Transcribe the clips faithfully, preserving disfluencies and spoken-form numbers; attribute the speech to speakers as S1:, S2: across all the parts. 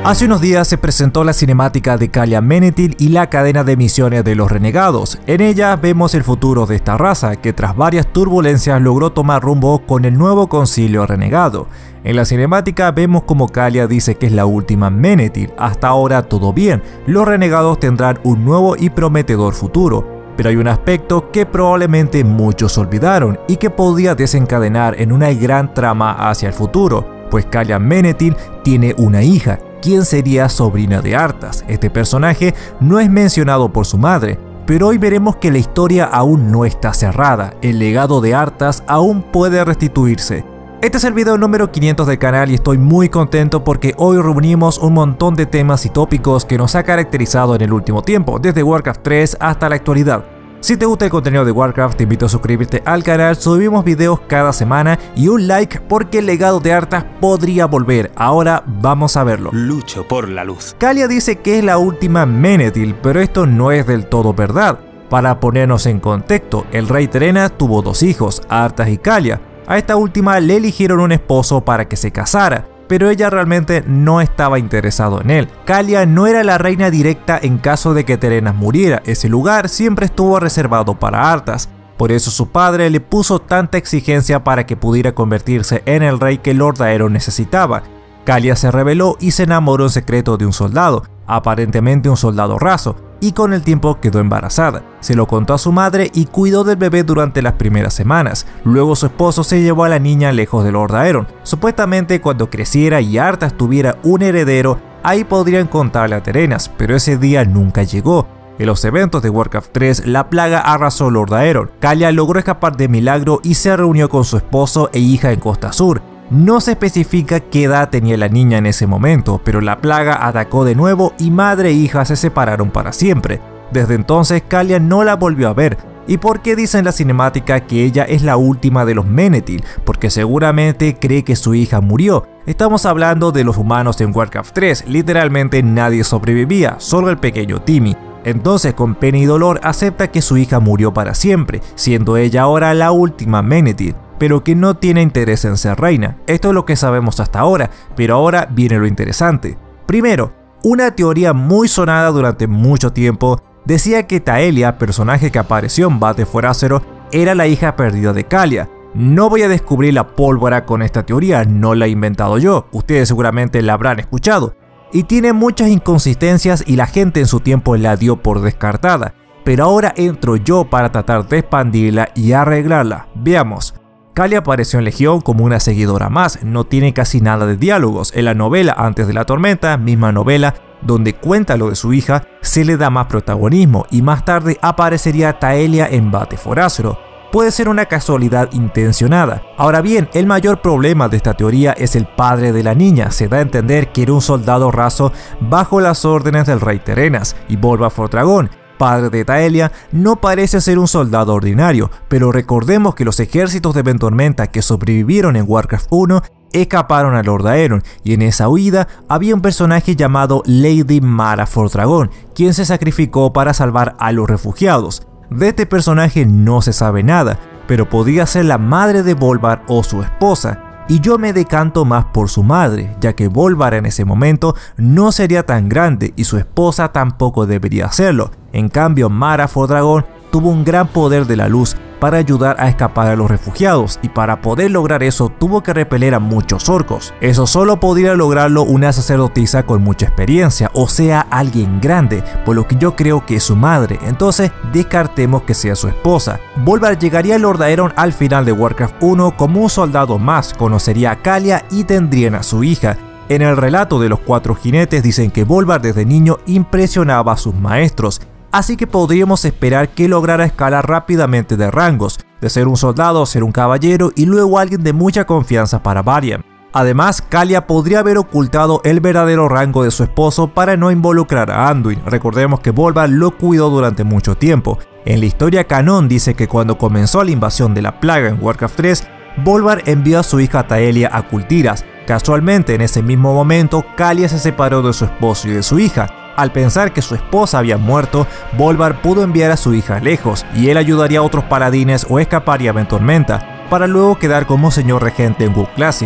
S1: Hace unos días se presentó la cinemática de Calia Menethil y la cadena de misiones de los renegados. En ella vemos el futuro de esta raza, que tras varias turbulencias logró tomar rumbo con el nuevo concilio renegado. En la cinemática vemos como Calia dice que es la última Menethil. Hasta ahora todo bien, los renegados tendrán un nuevo y prometedor futuro. Pero hay un aspecto que probablemente muchos olvidaron y que podría desencadenar en una gran trama hacia el futuro, pues Calia Menethil tiene una hija, quien sería sobrina de Arthas. Este personaje no es mencionado por su madre, pero hoy veremos que la historia aún no está cerrada, el legado de Arthas aún puede restituirse. Este es el video número quinientos del canal y estoy muy contento porque hoy reunimos un montón de temas y tópicos que nos ha caracterizado en el último tiempo, desde Warcraft tres hasta la actualidad. Si te gusta el contenido de Warcraft, te invito a suscribirte al canal, subimos videos cada semana y un like porque el legado de Arthas podría volver. Ahora vamos a verlo.
S2: Lucho por la luz.
S1: Calia dice que es la última Menethil, pero esto no es del todo verdad. Para ponernos en contexto, el rey Terenas tuvo dos hijos, Arthas y Calia. A esta última le eligieron un esposo para que se casara, pero ella realmente no estaba interesado en él. Calia no era la reina directa en caso de que Terenas muriera, ese lugar siempre estuvo reservado para Arthas. Por eso su padre le puso tanta exigencia para que pudiera convertirse en el rey que Lord Aeron necesitaba. Calia se rebeló y se enamoró en secreto de un soldado, aparentemente un soldado raso, y con el tiempo quedó embarazada. Se lo contó a su madre y cuidó del bebé durante las primeras semanas. Luego su esposo se llevó a la niña lejos de Lord Aeron. Supuestamente cuando creciera y Arthas tuviera un heredero, ahí podrían contarle a Terenas, pero ese día nunca llegó. En los eventos de Warcraft tres, la plaga arrasó Lord Aeron. Calia logró escapar de milagro y se reunió con su esposo e hija en Costa Sur. No se especifica qué edad tenía la niña en ese momento, pero la plaga atacó de nuevo y madre e hija se separaron para siempre. Desde entonces Calia no la volvió a ver. ¿Y por qué dice en la cinemática que ella es la última de los Menethil? Porque seguramente cree que su hija murió. Estamos hablando de los humanos en Warcraft tres, literalmente nadie sobrevivía, solo el pequeño Timmy. Entonces con pena y dolor acepta que su hija murió para siempre, siendo ella ahora la última Menethil, pero que no tiene interés en ser reina. Esto es lo que sabemos hasta ahora, pero ahora viene lo interesante. Primero, una teoría muy sonada durante mucho tiempo decía que Taelia, personaje que apareció en Battle for Azeroth, era la hija perdida de Calia. No voy a descubrir la pólvora con esta teoría, no la he inventado yo, ustedes seguramente la habrán escuchado. Y tiene muchas inconsistencias y la gente en su tiempo la dio por descartada, pero ahora entro yo para tratar de expandirla y arreglarla. Veamos. Calia apareció en Legión como una seguidora más, no tiene casi nada de diálogos. En la novela Antes de la Tormenta, misma novela donde cuenta lo de su hija, se le da más protagonismo y más tarde aparecería Taelia en Battle for Azeroth. Puede ser una casualidad intencionada. Ahora bien, el mayor problema de esta teoría es el padre de la niña. Se da a entender que era un soldado raso bajo las órdenes del rey Terenas, y Bolvar Fordragón, padre de Taelia, no parece ser un soldado ordinario, pero recordemos que los ejércitos de Ventormenta que sobrevivieron en Warcraft uno escaparon a Lord Aeron, y en esa huida había un personaje llamado Lady Mara Fordragón, quien se sacrificó para salvar a los refugiados. De este personaje no se sabe nada, pero podría ser la madre de Bolvar o su esposa, y yo me decanto más por su madre, ya que Bolvar en ese momento no sería tan grande y su esposa tampoco debería serlo. En cambio, Mara Fordragón tuvo un gran poder de la luz para ayudar a escapar a los refugiados, y para poder lograr eso tuvo que repeler a muchos orcos. Eso solo podría lograrlo una sacerdotisa con mucha experiencia, o sea alguien grande, por lo que yo creo que es su madre, entonces descartemos que sea su esposa. Bolvar llegaría a Lord Aeron al final de Warcraft uno como un soldado más, conocería a Calia y tendrían a su hija. En el relato de los cuatro jinetes dicen que Bolvar desde niño impresionaba a sus maestros, así que podríamos esperar que lograra escalar rápidamente de rangos, de ser un soldado a ser un caballero y luego alguien de mucha confianza para Varian. Además, Calia podría haber ocultado el verdadero rango de su esposo para no involucrar a Anduin. Recordemos que Bolvar lo cuidó durante mucho tiempo. En la historia canon dice que cuando comenzó la invasión de la plaga en Warcraft tres, Bolvar envió a su hija Taelia a Kultiras. Casualmente en ese mismo momento, Calia se separó de su esposo y de su hija. Al pensar que su esposa había muerto, Bolvar pudo enviar a su hija lejos, y él ayudaría a otros paladines o escaparía a Ventormenta, para luego quedar como señor regente en WoW Classic.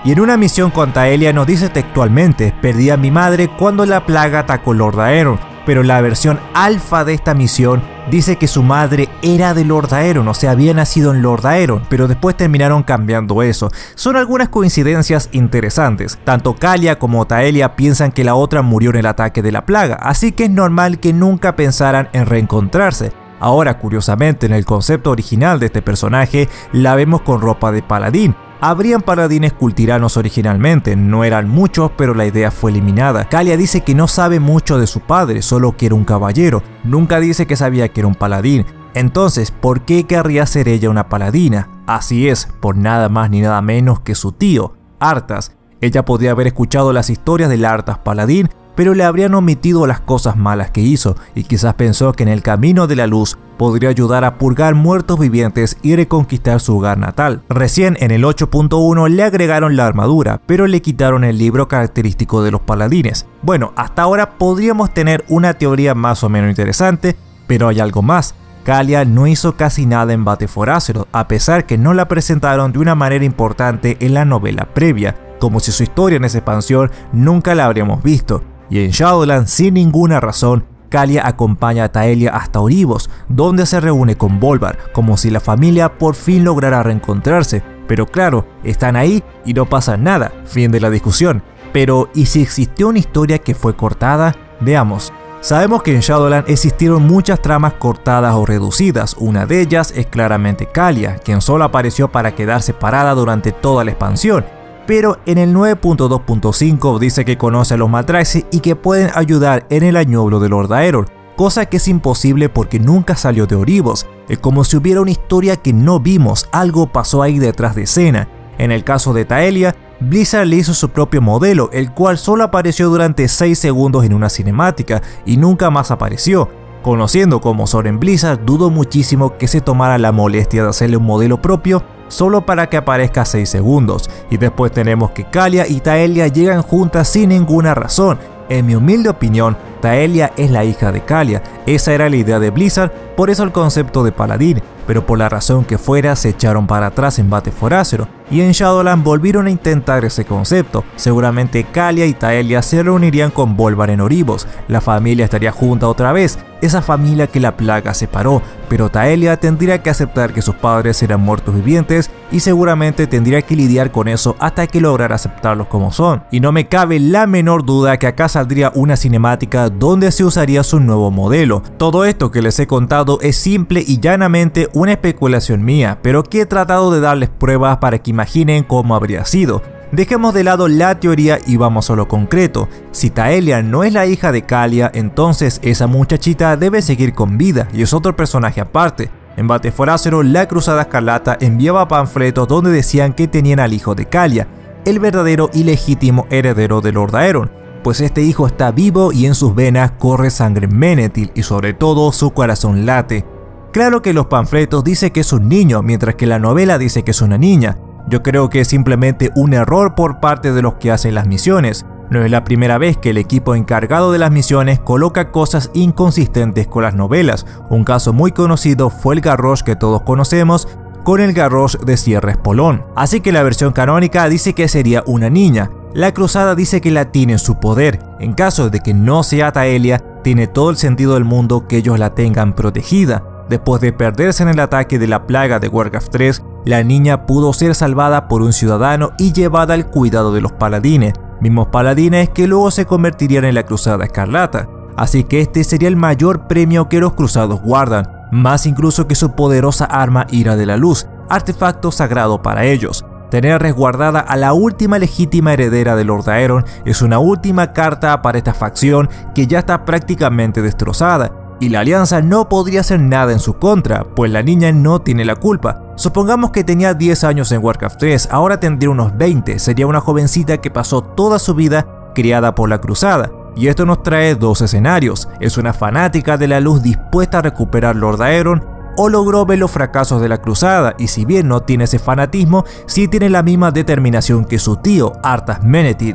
S1: Y en una misión con Taelia nos dice textualmente: perdí a mi madre cuando la plaga atacó Lord Aeron, pero la versión alfa de esta misión dice que su madre era de Lord Aeron, o sea, había nacido en Lord Aeron, pero después terminaron cambiando eso. Son algunas coincidencias interesantes. Tanto Kalia como Taelia piensan que la otra murió en el ataque de la plaga, así que es normal que nunca pensaran en reencontrarse. Ahora, curiosamente, en el concepto original de este personaje, la vemos con ropa de paladín. Habrían paladines cultiranos originalmente, no eran muchos, pero la idea fue eliminada. Kalia dice que no sabe mucho de su padre, solo que era un caballero. Nunca dice que sabía que era un paladín. Entonces, ¿por qué querría ser ella una paladina? Así es, por nada más ni nada menos que su tío, Arthas. Ella podría haber escuchado las historias del Arthas paladín, pero le habrían omitido las cosas malas que hizo, y quizás pensó que en el camino de la luz podría ayudar a purgar muertos vivientes y reconquistar su hogar natal. Recién en el ocho punto uno le agregaron la armadura, pero le quitaron el libro característico de los paladines. Bueno, hasta ahora podríamos tener una teoría más o menos interesante, pero hay algo más. Kalia no hizo casi nada en Battle for Azeroth, a pesar que no la presentaron de una manera importante en la novela previa, como si su historia en esa expansión nunca la habríamos visto. Y en Shadowlands, sin ninguna razón, Kalia acompaña a Taelia hasta Oribos, donde se reúne con Bolvar, como si la familia por fin lograra reencontrarse. Pero claro, están ahí y no pasa nada, fin de la discusión. Pero, ¿y si existió una historia que fue cortada? Veamos. Sabemos que en Shadowlands existieron muchas tramas cortadas o reducidas. Una de ellas es claramente Kalia, quien solo apareció para quedar separada durante toda la expansión. Pero en el nueve punto dos punto cinco dice que conoce a los Maldraxxi y que pueden ayudar en el añoblo de Lord Aeron, cosa que es imposible porque nunca salió de Oribos. Es como si hubiera una historia que no vimos, algo pasó ahí detrás de escena. En el caso de Taelia, Blizzard le hizo su propio modelo, el cual solo apareció durante seis segundos en una cinemática y nunca más apareció. Conociendo cómo son en Blizzard, dudo muchísimo que se tomara la molestia de hacerle un modelo propio solo para que aparezca seis segundos. Y después tenemos que Kalia y Taelia llegan juntas sin ninguna razón. En mi humilde opinión, Taelia es la hija de Kalia, esa era la idea de Blizzard, por eso el concepto de paladín, pero por la razón que fuera se echaron para atrás en Battle for Azeroth, y en Shadowlands volvieron a intentar ese concepto. Seguramente Kalia y Taelia se reunirían con Bolvar en Oribos, la familia estaría junta otra vez, esa familia que la plaga separó, pero Taelia tendría que aceptar que sus padres eran muertos vivientes y seguramente tendría que lidiar con eso hasta que lograra aceptarlos como son. Y no me cabe la menor duda que acá saldría una cinemática donde se usaría su nuevo modelo. Todo esto que les he contado es simple y llanamente una especulación mía, pero que he tratado de darles pruebas para que imaginen cómo habría sido. Dejemos de lado la teoría y vamos a lo concreto. Si Taelia no es la hija de Kalia, entonces esa muchachita debe seguir con vida y es otro personaje aparte. En Battle for Azeroth, la Cruzada Escarlata enviaba panfletos donde decían que tenían al hijo de Kalia, el verdadero y legítimo heredero de Lord Aeron, pues este hijo está vivo y en sus venas corre sangre Menethil y sobre todo su corazón late. Claro que los panfletos dicen que es un niño, mientras que la novela dice que es una niña. Yo creo que es simplemente un error por parte de los que hacen las misiones. No es la primera vez que el equipo encargado de las misiones coloca cosas inconsistentes con las novelas. Un caso muy conocido fue el Garrosh que todos conocemos, con el Garrosh de Cierre Espolón. Así que la versión canónica dice que sería una niña. La Cruzada dice que la tiene en su poder. En caso de que no sea Taelia, tiene todo el sentido del mundo que ellos la tengan protegida. Después de perderse en el ataque de la plaga de Warcraft tres, la niña pudo ser salvada por un ciudadano y llevada al cuidado de los paladines, mismos paladines que luego se convertirían en la Cruzada Escarlata. Así que este sería el mayor premio que los cruzados guardan, más incluso que su poderosa arma Ira de la Luz, artefacto sagrado para ellos. Tener resguardada a la última legítima heredera de Lord Aeron es una última carta para esta facción que ya está prácticamente destrozada. Y la alianza no podría hacer nada en su contra, pues la niña no tiene la culpa. Supongamos que tenía diez años en Warcraft tres, ahora tendría unos veinte, sería una jovencita que pasó toda su vida criada por la Cruzada. Y esto nos trae dos escenarios: es una fanática de la luz dispuesta a recuperar Lord Aeron, o logró ver los fracasos de la Cruzada, y si bien no tiene ese fanatismo, sí tiene la misma determinación que su tío, Arthas Menethil.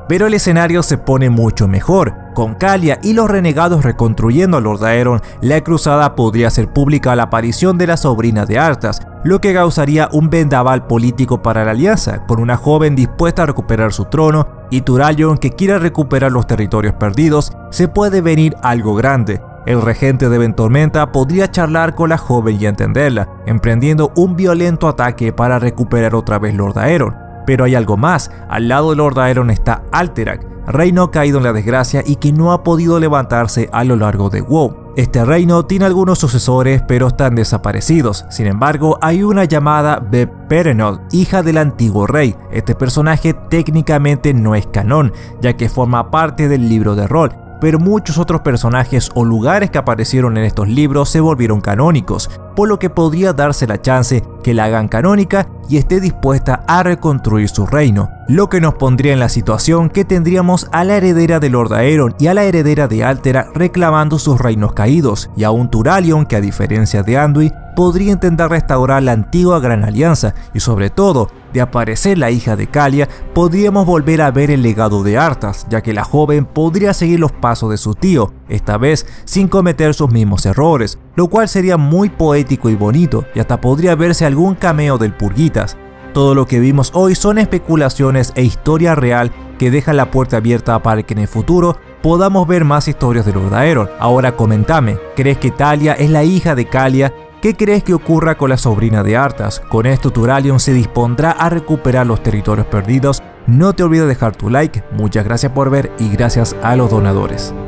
S1: Pero el escenario se pone mucho mejor. Con Calia y los renegados reconstruyendo a Lord Aeron, la cruzada podría hacer pública la aparición de la sobrina de Arthas, lo que causaría un vendaval político para la alianza, con una joven dispuesta a recuperar su trono y Turalyon que quiera recuperar los territorios perdidos. Se puede venir algo grande. El regente de Ventormenta podría charlar con la joven y entenderla, emprendiendo un violento ataque para recuperar otra vez Lord Aeron. Pero hay algo más, al lado de Lord Aeron está Alterac, reino caído en la desgracia y que no ha podido levantarse a lo largo de WoW. Este reino tiene algunos sucesores pero están desaparecidos. Sin embargo, hay una llamada Beb Perenol, hija del antiguo rey. Este personaje técnicamente no es canon, ya que forma parte del libro de rol, pero muchos otros personajes o lugares que aparecieron en estos libros se volvieron canónicos, por lo que podría darse la chance que la hagan canónica y esté dispuesta a reconstruir su reino, lo que nos pondría en la situación que tendríamos a la heredera de Lord Aeron y a la heredera de Alterac reclamando sus reinos caídos, y a un Turalyon que, a diferencia de Anduin, podría intentar restaurar la antigua Gran Alianza, y sobre todo, de aparecer la hija de Calia, podríamos volver a ver el legado de Arthas, ya que la joven podría seguir los pasos de su tío, esta vez sin cometer sus mismos errores, lo cual sería muy poético y bonito, y hasta podría verse algún cameo del Purguitas. Todo lo que vimos hoy son especulaciones e historia real que dejan la puerta abierta para que en el futuro podamos ver más historias de Lord Aeron. Ahora comentame, ¿crees que Talia es la hija de Calia? ¿Qué crees que ocurra con la sobrina de Arthas? Con esto Turalyon se dispondrá a recuperar los territorios perdidos. No te olvides de dejar tu like, muchas gracias por ver y gracias a los donadores.